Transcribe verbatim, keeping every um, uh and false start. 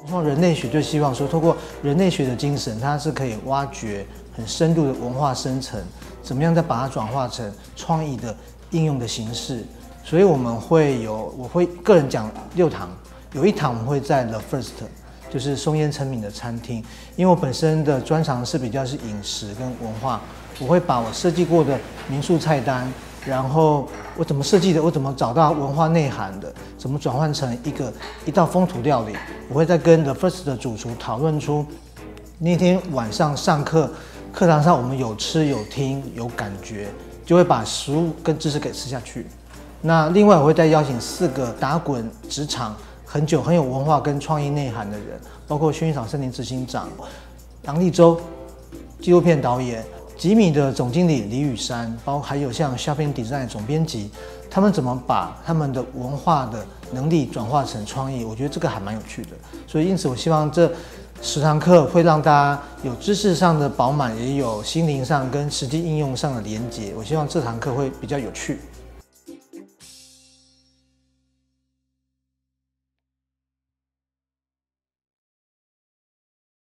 那人类学就希望说，透过人类学的精神，它是可以挖掘很深度的文化生成，怎么样再把它转化成创意的应用的形式。所以我们会有，我会个人讲六堂，有一堂我们会在 The First， 就是松烟成品的餐厅，因为我本身的专长是比较是饮食跟文化，我会把我设计过的民宿菜单。然后我怎么设计的，我怎么找到文化内涵的，怎么转换成一个一道风土料理，我会再跟 The First 的主厨讨论出那天晚上上课课堂上我们有吃有听有感觉，就会把食物跟知识给吃下去。那另外我会再邀请四个打滚职场很久很有文化跟创意内涵的人，包括薰衣草森林执行长杨立洲，纪录片导演。吉米的总经理李宇山，包括还有像 Shopping Design 总编辑，他们怎么把他们的文化的能力转化成创意？我觉得这个还蛮有趣的。所以因此，我希望这十堂课会让大家有知识上的饱满，也有心灵上跟实际应用上的连结。我希望这堂课会比较有趣。